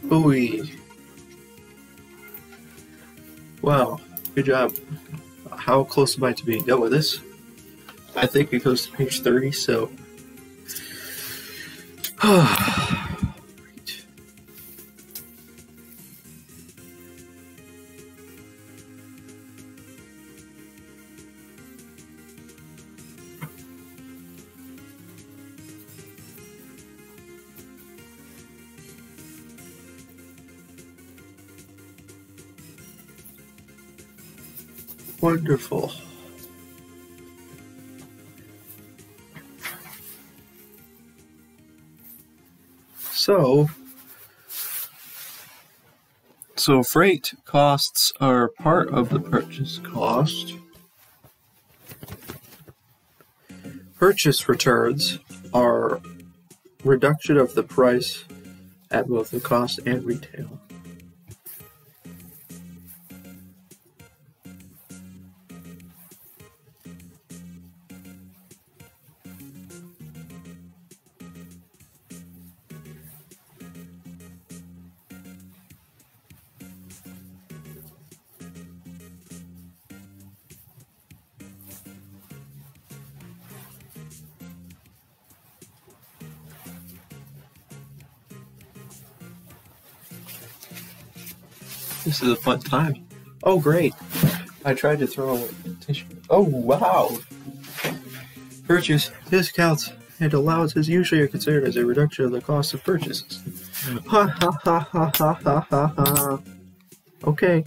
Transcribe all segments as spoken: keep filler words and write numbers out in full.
Ooh. Wow, good job. How close am I to being done with this? I think it goes to page thirty, so. Wonderful. So, so freight costs are part of the purchase cost. Purchase returns are reduction of the price at both the cost and retail. This is a fun time. Oh, great. I tried to throw away tissue. Oh, wow. Purchase discounts and allowances usually are considered as a reduction of the cost of purchases. Ha ha ha ha ha ha ha ha. Okay.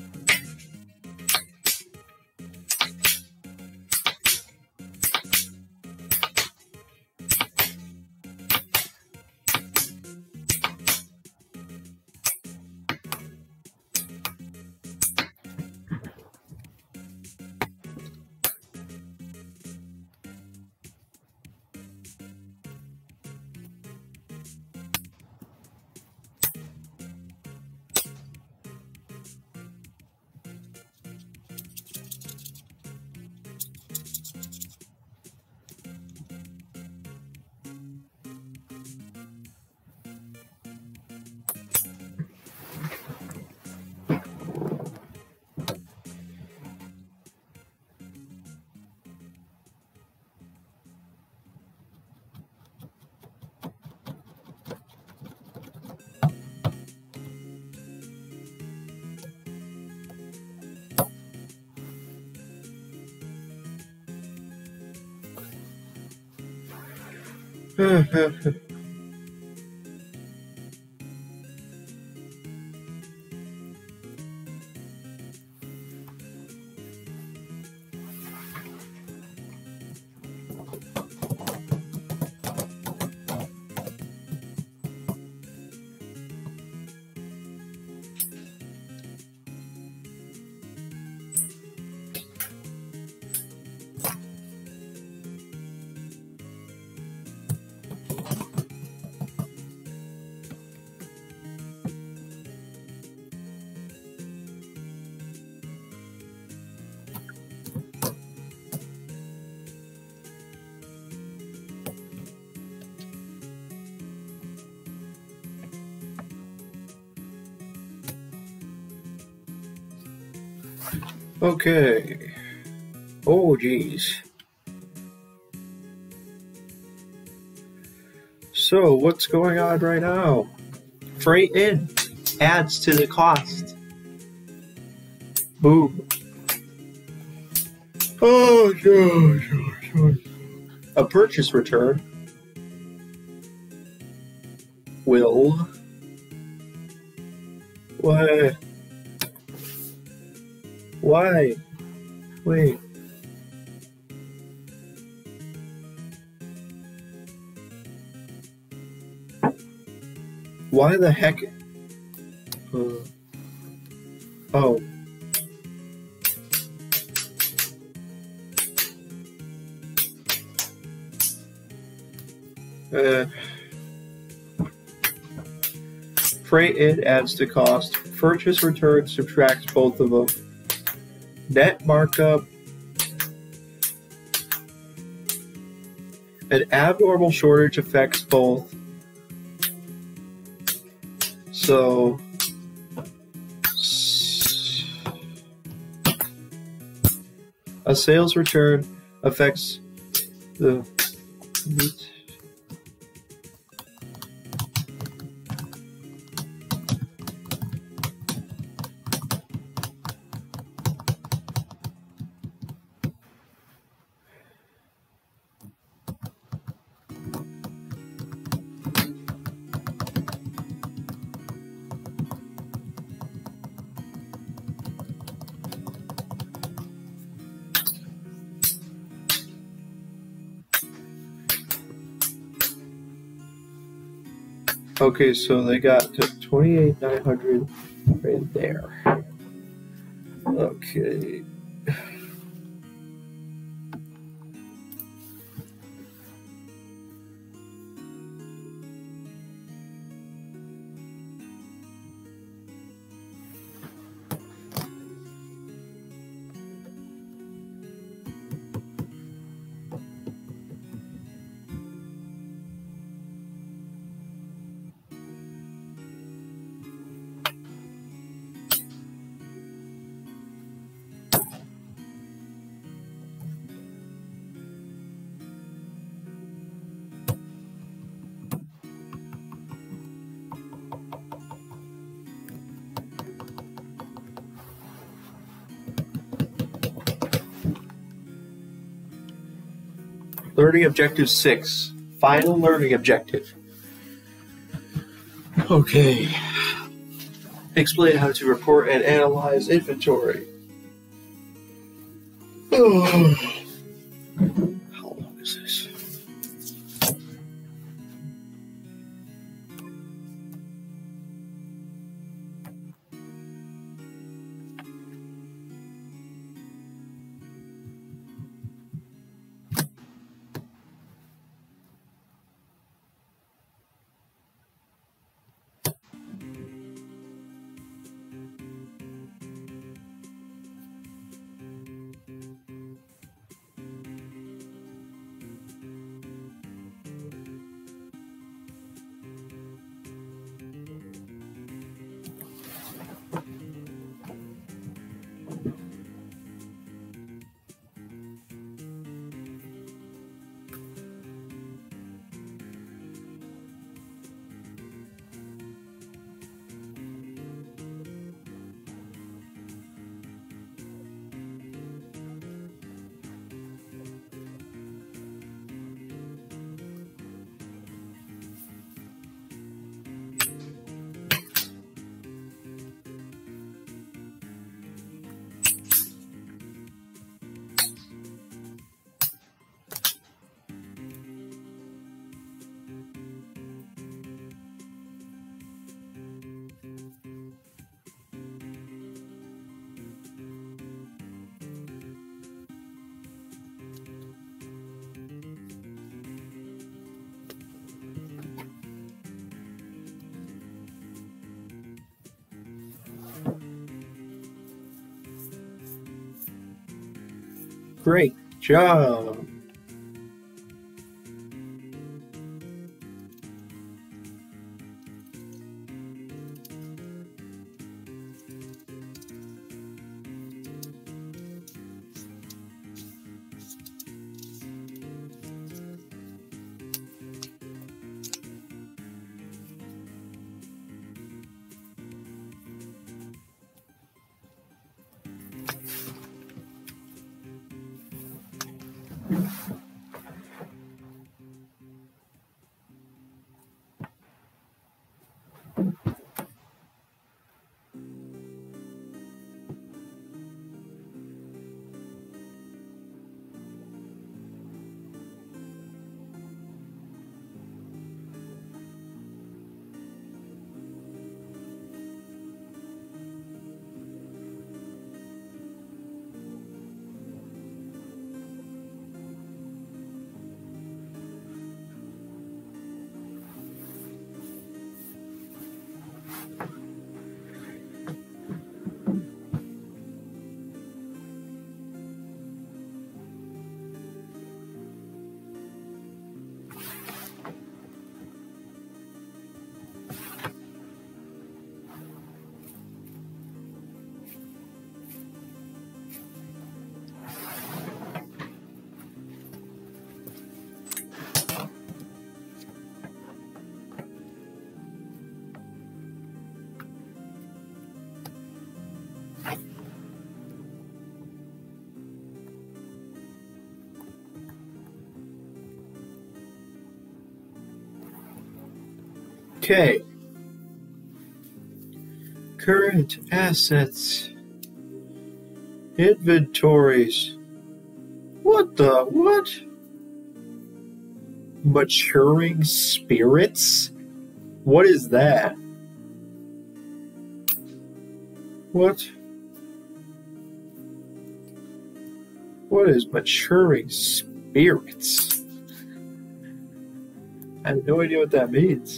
Okay. Oh, geez. So, what's going on right now? Freight in adds to the cost. Boom. Oh, gosh, gosh, gosh. A purchase return will. Why? Why? Wait. Why the heck? Uh, oh. Uh, freight in adds to cost. Purchase return subtracts both of them. Net markup. An abnormal shortage affects both. So A sales return affects the Okay, so they got to twenty-eight nine hundred right there. Okay. Learning objective six. Final learning objective. Okay. Explain how to report and analyze inventory. Oh. How long is this? Great job. Okay. Current assets. Inventories. What the what? Maturing spirits? What is that? What? What is maturing spirits? I have no idea what that means.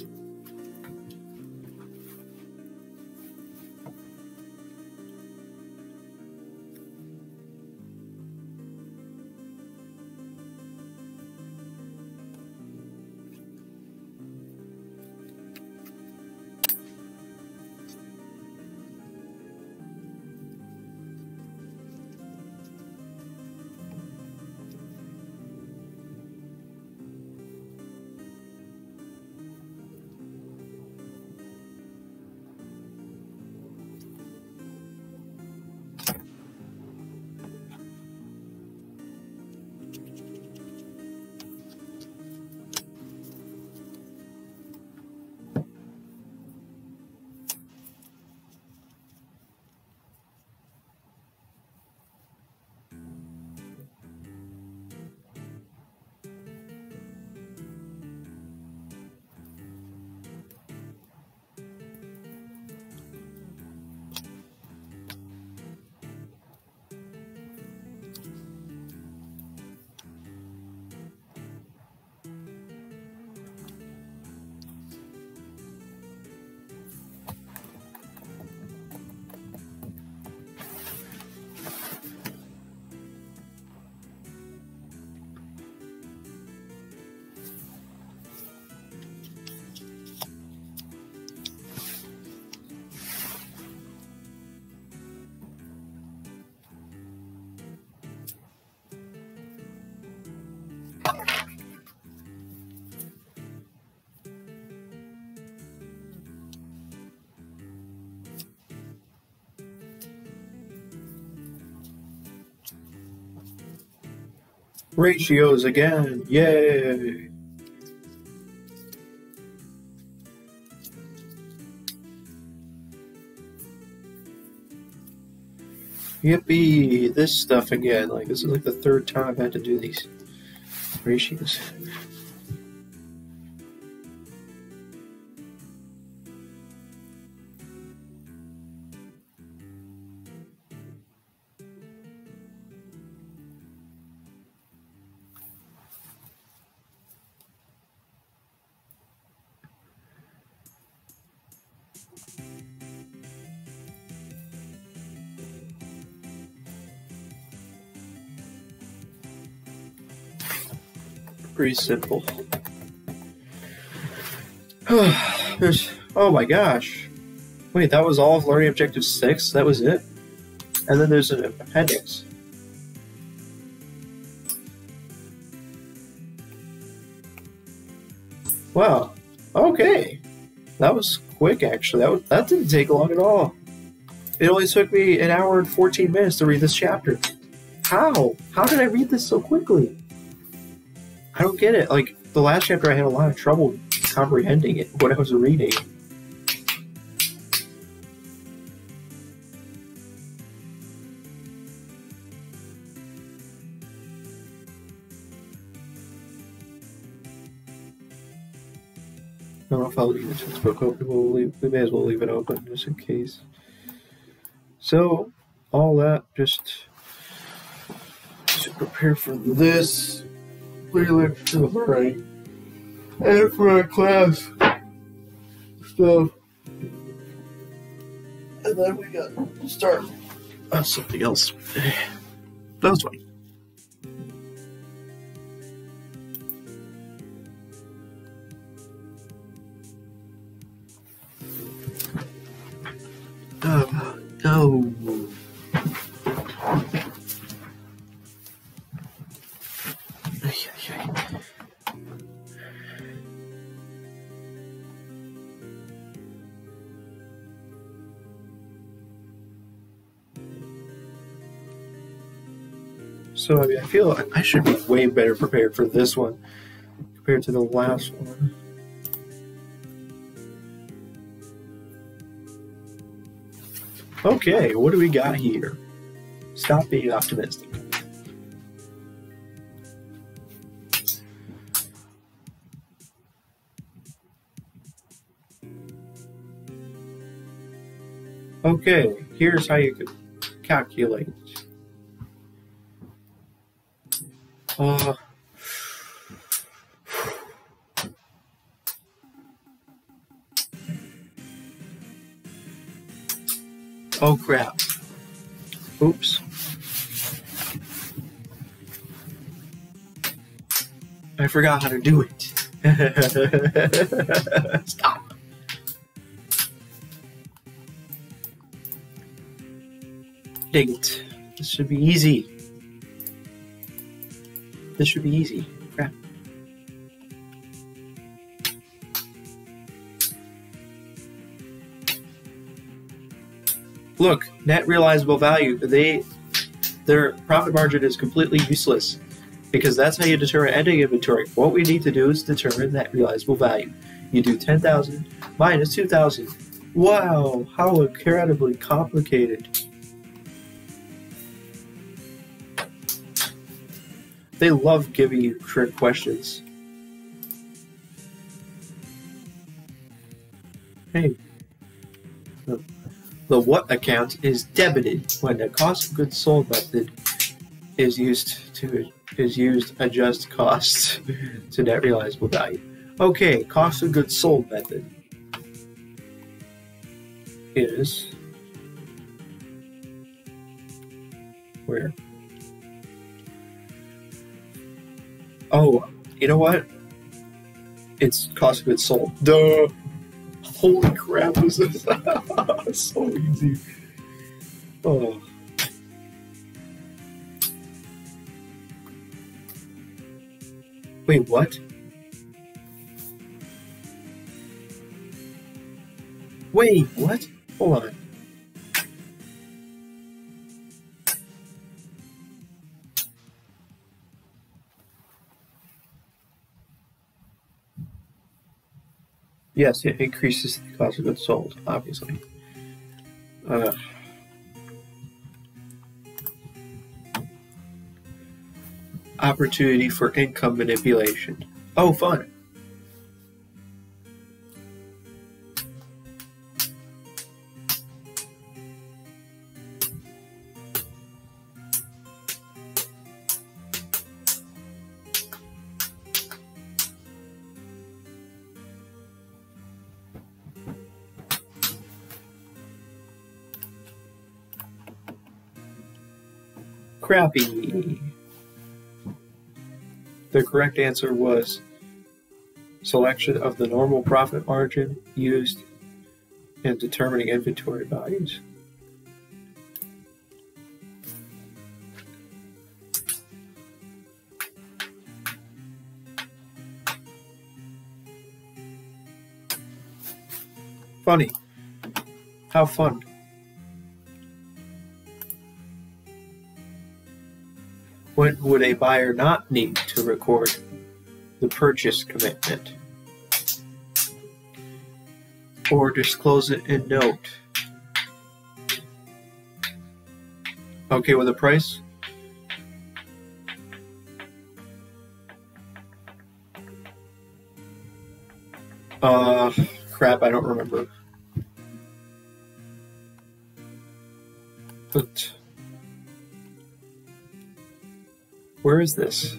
Ratios again. Yay. Yippee. This stuff again. Like, this is like the third time I've had to do these ratios. Pretty simple. There's, oh my gosh. Wait, that was all of Learning Objective six? That was it? And then there's an appendix. Wow. Okay. That was quick, actually. That, was, that didn't take long at all. It only took me an hour and fourteen minutes to read this chapter. How? How did I read this so quickly? I don't get it. Like, the last chapter I had a lot of trouble comprehending it, what I was reading. I don't know if I'll leave the textbook open. We'll leave, we may as well leave it open just in case. So, all that just to prepare for this. Clearly, to the right. And for our class stuff. And then we got to start on something else. That was fine. Oh, no. So, I mean, I feel like I should be way better prepared for this one compared to the last one. Okay, what do we got here? Stop being optimistic. Okay, here's how you could calculate. Uh, oh crap. Oops. I forgot how to do it. Stop. Dang it. This should be easy. This should be easy. Crap. Look, net realizable value. They, their profit margin is completely useless because that's how you determine ending inventory. What we need to do is determine net realizable value. You do ten thousand minus two thousand. Wow, how incredibly complicated. They love giving you trick questions. Hey. The, the what account is debited when the cost of goods sold method is used to is used adjust costs to net realizable value. Okay, cost of goods sold method is where? Oh, you know what? It's cost of goods sold. Duh! Holy crap, this is so easy. Oh. Wait, what? Wait, what? Hold on. Yes, it increases the cost of goods sold, obviously. Uh, opportunity for income manipulation. Oh, fun. Crappy. The correct answer was selection of the normal profit margin used in determining inventory values. Funny. How fun. When would a buyer not need to record the purchase commitment or disclose it in note? Okay, with the price? Uh, crap, I don't remember. But where is this?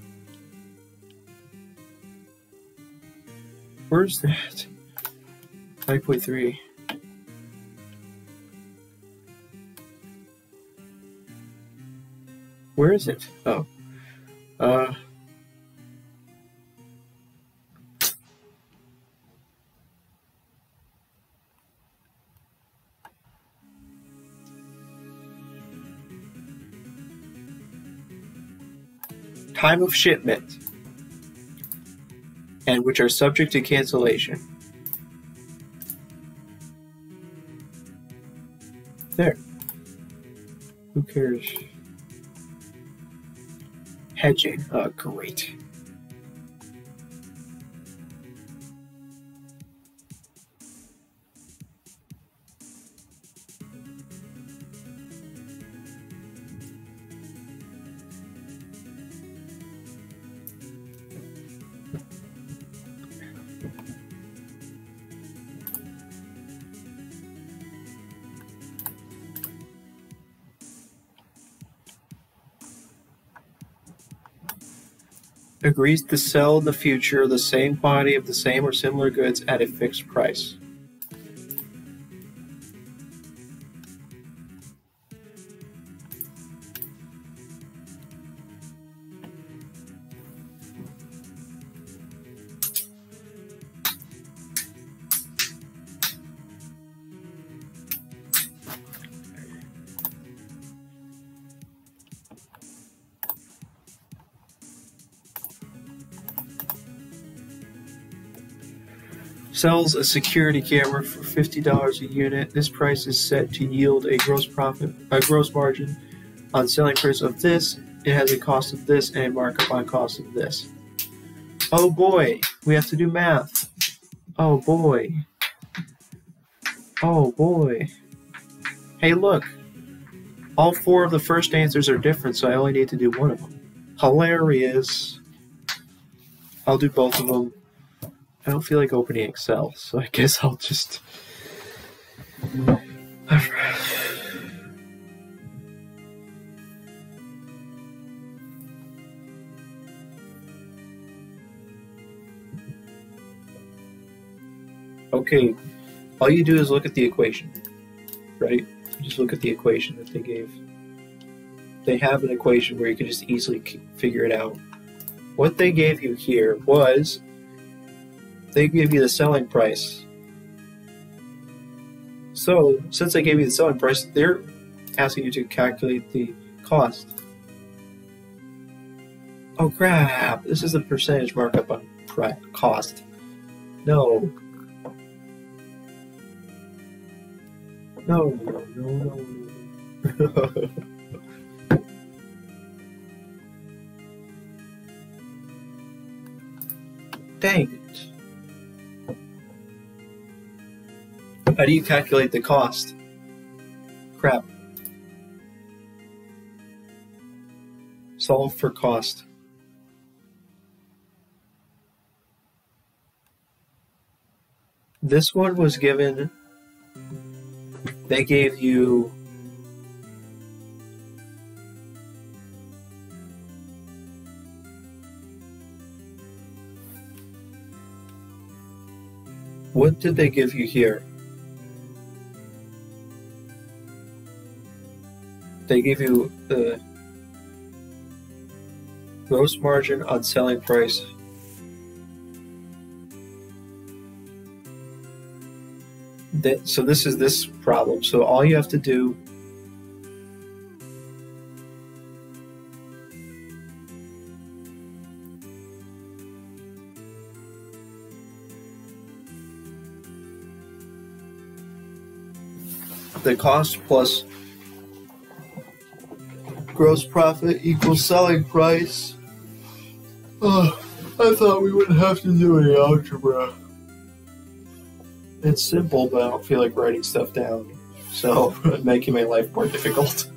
Where's that? nine point three. Where is it? Oh. Uh. Time of shipment, and which are subject to cancellation. There. Who cares? Hedging. Oh, great. agrees to sell in the future the same quantity of the same or similar goods at a fixed price. Sells a security camera for fifty dollars a unit. This price is set to yield a gross profit, a gross margin on selling price of this. It has a cost of this and a markup on cost of this. Oh boy, we have to do math. Oh boy. Oh boy. Hey look, all four of the first answers are different, so I only need to do one of them. Hilarious. I'll do both of them. I don't feel like opening Excel, so I guess I'll just... Okay, all you do is look at the equation, right? Just look at the equation that they gave. They have an equation where you can just easily figure it out. What they gave you here was... they give you the selling price. So, since they gave you the selling price, they're asking you to calculate the cost. Oh crap! This is the percentage markup on cost. No. No, no, no, no. Dang it. How do you calculate the cost? Crap. Solve for cost. This one was given, they gave you what did they give you here? They give you the gross margin on selling price. That, so this is this problem. So all you have to do the cost plus gross profit equals selling price. Oh, I thought we wouldn't have to do any algebra. It's simple, but I don't feel like writing stuff down, so it's making my life more difficult.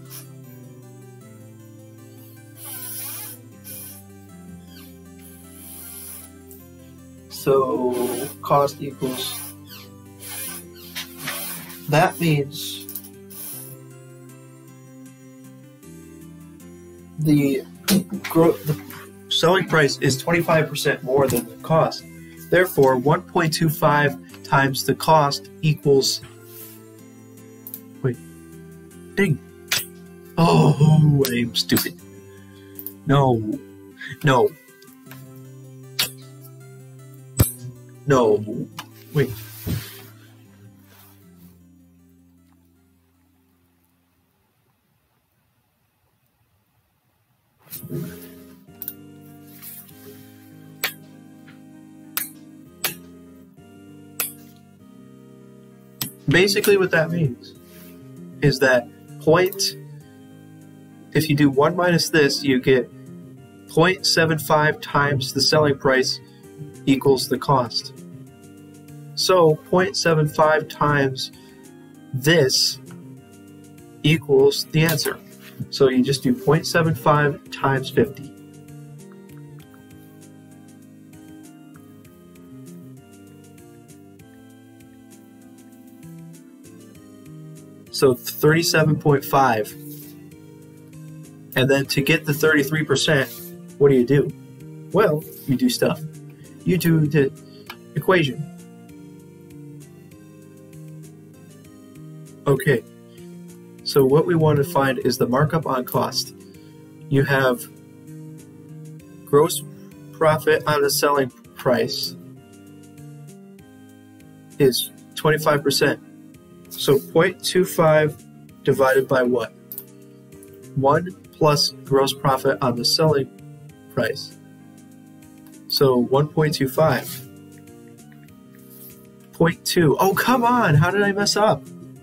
So cost equals, that means the, gro the selling price is twenty-five percent more than the cost. Therefore, one point two five times the cost equals... Wait. Ding. Oh, I'm stupid. No. No. No. Wait. Basically what that means is that point, if you do one minus this, you get zero point seven five times the selling price equals the cost. So zero point seven five times this equals the answer. So you just do zero point seven five times fifty. So thirty-seven point five. And then to get the thirty-three percent, what do you do? Well, you do stuff. You do the equation. Okay, so what we want to find is the markup on cost. You have gross profit on the selling price is twenty-five percent. So zero point two five divided by what? one plus gross profit on the selling price. So one point two five. zero point two. Oh, come on. How did I mess up?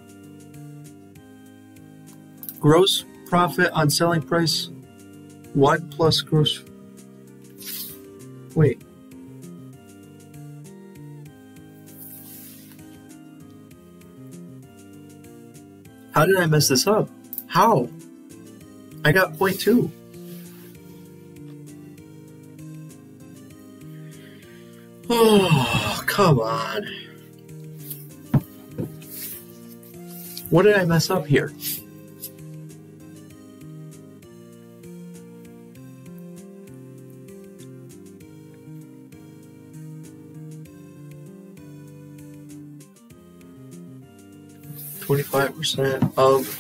Gross profit on selling price. one plus gross. Wait. How did I mess this up? How? I got zero point two. Oh, come on. What did I mess up here? twenty-five percent of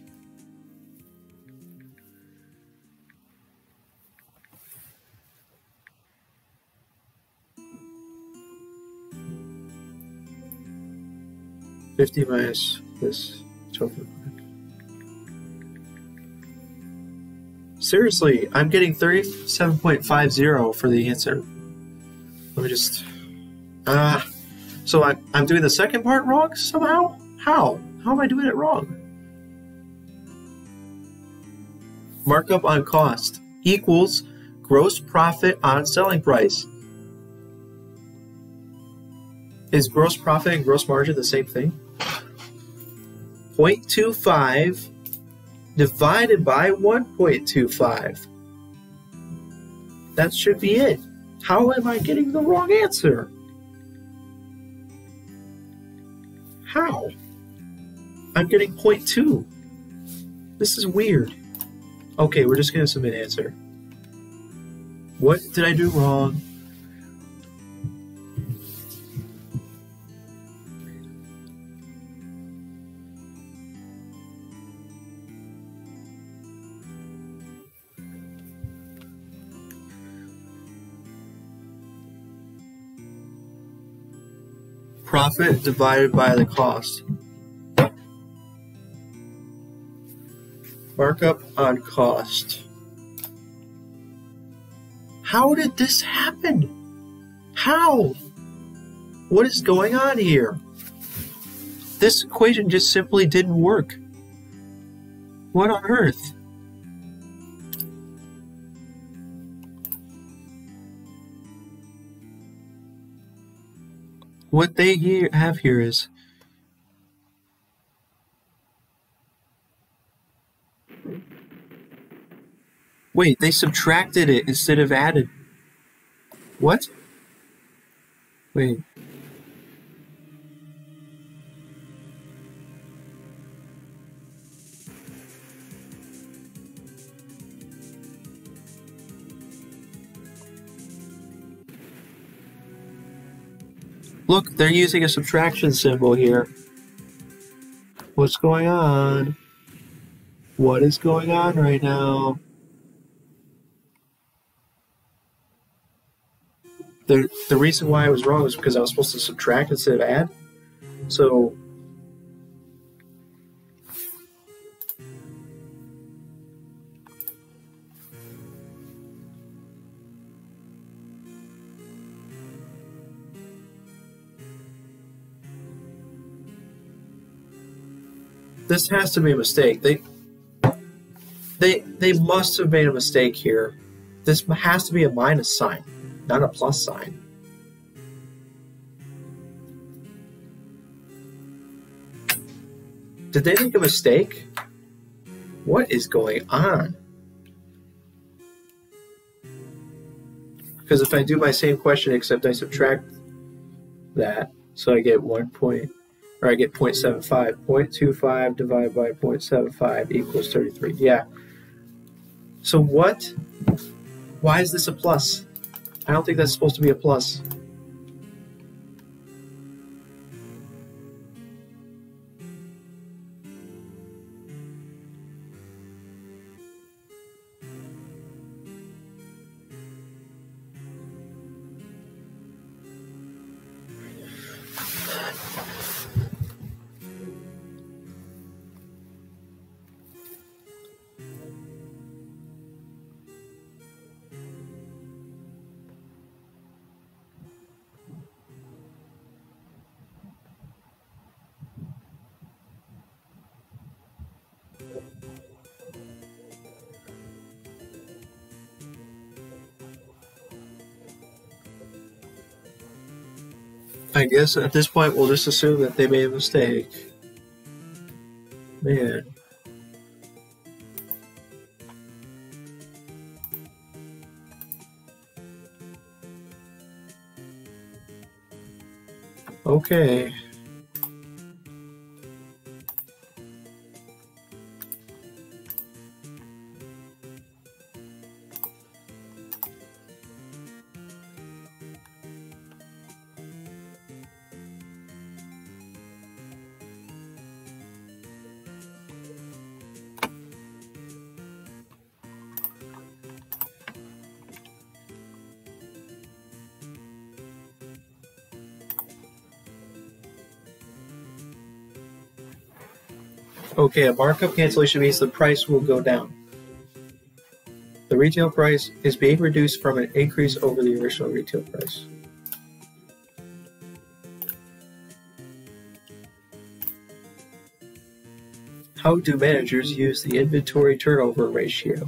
fifty minus this total. Seriously, I'm getting thirty-seven point five zero for the answer. Let me just... Ah. Uh, so I, I'm doing the second part wrong somehow? How? How am I doing it wrong? Markup on cost equals gross profit on selling price. Is gross profit and gross margin the same thing? zero point two five divided by one point two five. That should be it. How am I getting the wrong answer? How? I'm getting zero point two. This is weird. Okay, we're just going to submit answer. What did I do wrong? Profit divided by the cost. Markup on cost. How did this happen? How? What is going on here? This equation just simply didn't work. What on earth? What they here have here is wait, they subtracted it instead of added. What? Wait. Look, they're using a subtraction symbol here. What's going on? What is going on right now? The, the reason why I was wrong was because I was supposed to subtract instead of add. So, this has to be a mistake. They, they, they must have made a mistake here. This has to be a minus sign, not a plus sign. Did they make a mistake? What is going on? Because if I do my same question except I subtract that, so I get one point, or I get zero point seven five. zero point two five divided by zero point seven five equals thirty-three. Yeah. So what? Why is this a plus? I don't think that's supposed to be a plus. I guess at this point we'll just assume that they made a mistake. Man. Okay. Okay, a markup cancellation means the price will go down. The retail price is being reduced from an increase over the original retail price. How do managers use the inventory turnover ratio?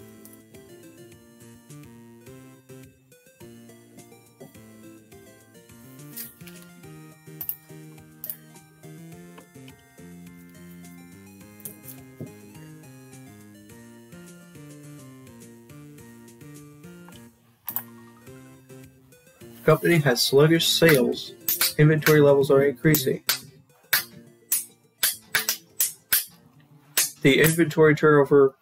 Company has sluggish sales, inventory levels are increasing. The inventory turnover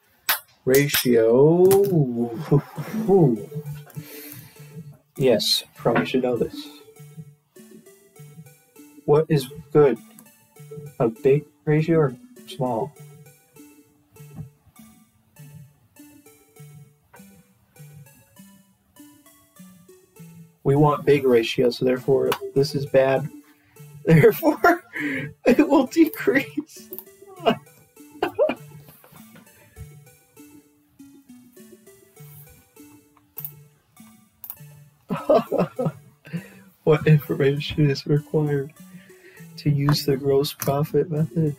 ratio. Yes, probably should know this. What is good? A big ratio or small? We want big ratio, so therefore this is bad. Therefore, it will decrease. What information is required to use the gross profit method?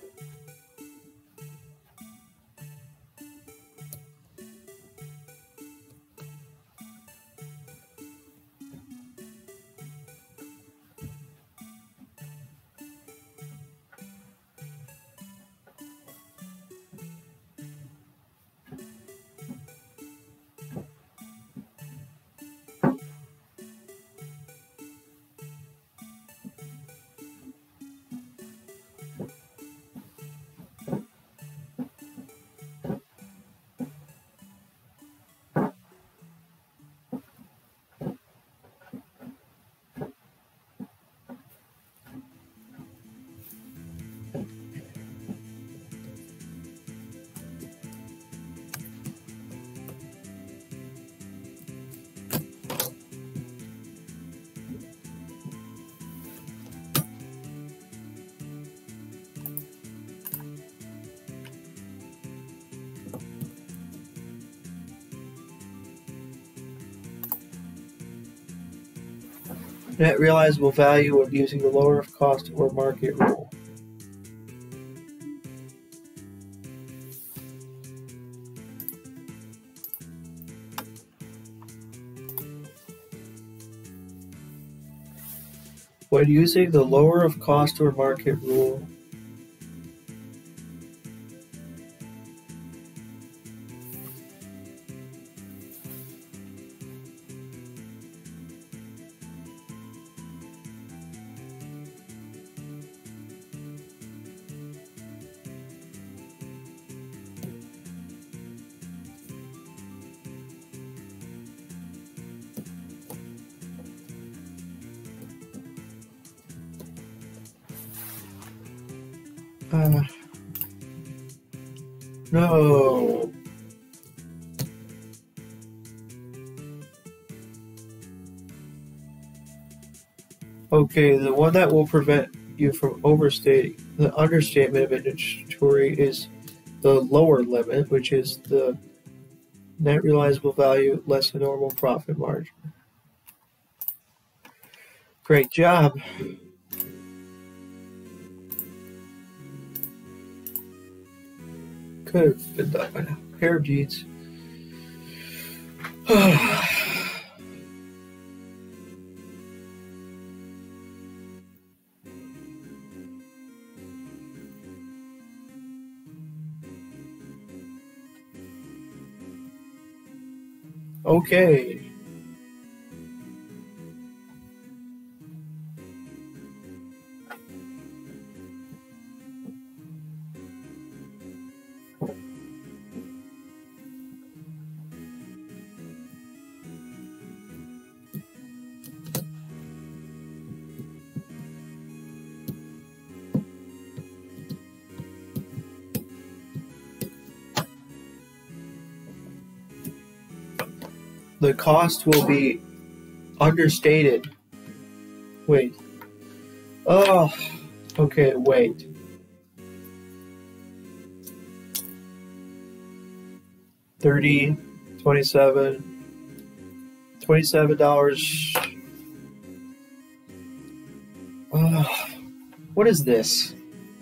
Net realizable value of using the lower of cost or market rule. When using the lower of cost or market rule, No. Okay, the one that will prevent you from overstating the understatement of inventory is the lower limit, which is the net realizable value less the normal profit margin. Great job. Could have been done by now. Pair of deeds. Okay. The cost will be understated. Wait. Oh, okay, wait. Thirty, twenty-seven, twenty-seven dollars. Oh, what is this?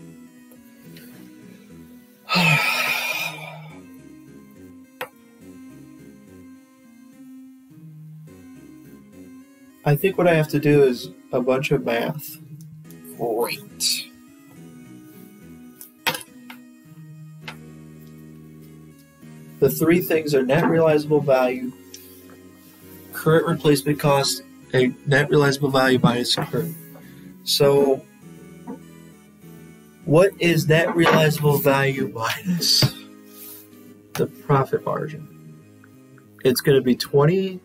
I think what I have to do is a bunch of math. Great. The three things are net realizable value, current replacement cost, a net realizable value minus current. So, what is net realizable value minus the profit margin? It's going to be twenty.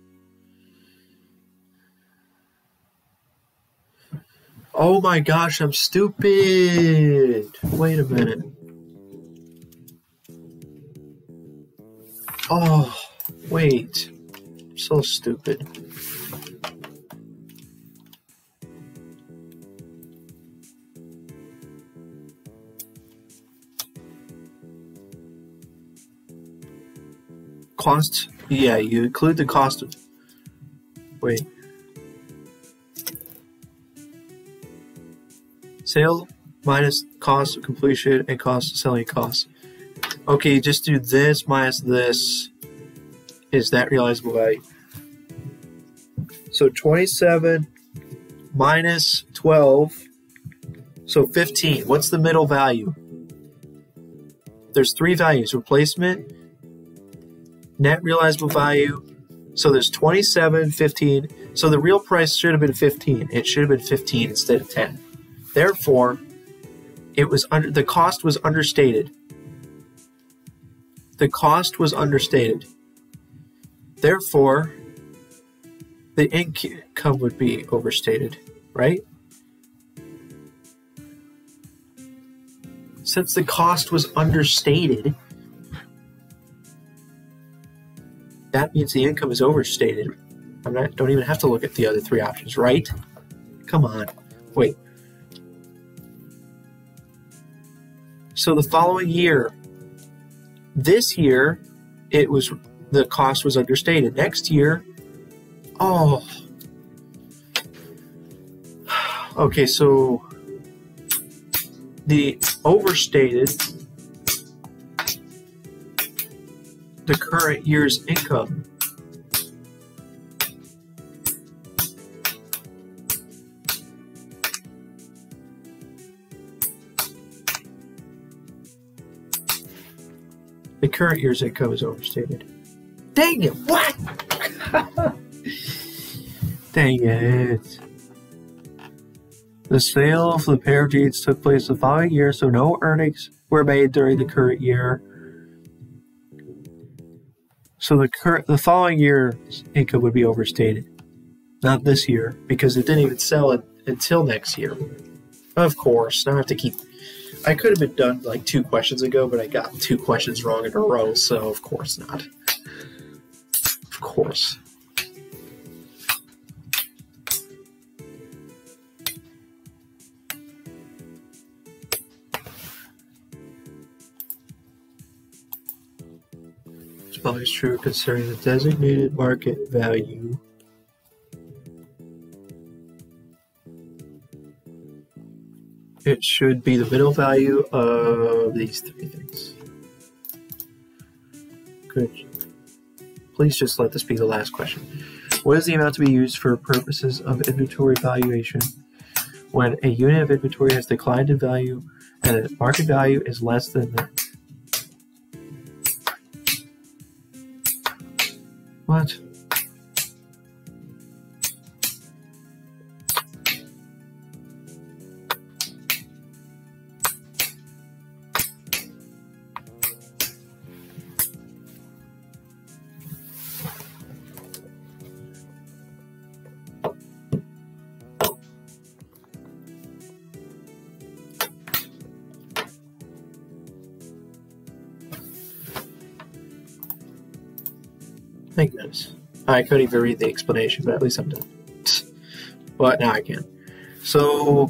Oh my gosh, I'm stupid. Wait a minute. Oh, wait. I'm so stupid. Cost? Yeah, you include the cost of... Wait. Sale minus cost of completion and cost of selling costs. Okay, you just do this minus this is that realizable value. So twenty-seven minus twelve, so fifteen. What's the middle value? There's three values: replacement, net realizable value. So there's twenty-seven, fifteen. So the real price should have been fifteen. It should have been fifteen instead of ten. Therefore, it was under the cost was understated. The cost was understated. Therefore, the income would be overstated, right? Since the cost was understated, that means the income is overstated. I'm not, don't even have to look at the other three options, right? Come on. Wait. So the following year, this year, it was the cost was understated. Next year, oh, okay. So the overstated, the current year's income. The current year's income is overstated. Dang it, what? Dang it. The sale of the pair of deeds took place the following year, so no earnings were made during the current year. So the current, the following year's income would be overstated. Not this year, because it didn't even sell it until next year. Of course, now I have to keep... I could have been done like two questions ago, but I got two questions wrong in a row, so of course not. Of course. It's always true concerning the designated market value. It should be the middle value of these three things. Good. Please just let this be the last question. What is the amount to be used for purposes of inventory valuation when a unit of inventory has declined in value and the market value is less than the... What? Thank goodness. I couldn't even read the explanation, but at least I'm done. But now I can. So...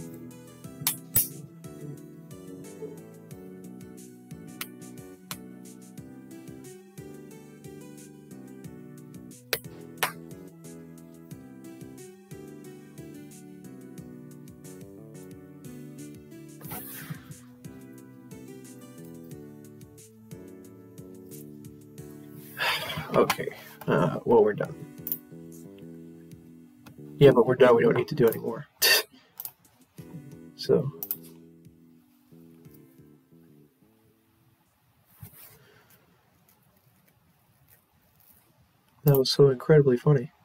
Okay. Uh, well, we're done. Yeah, but we're done. We don't need to do any more. So. That was so incredibly funny.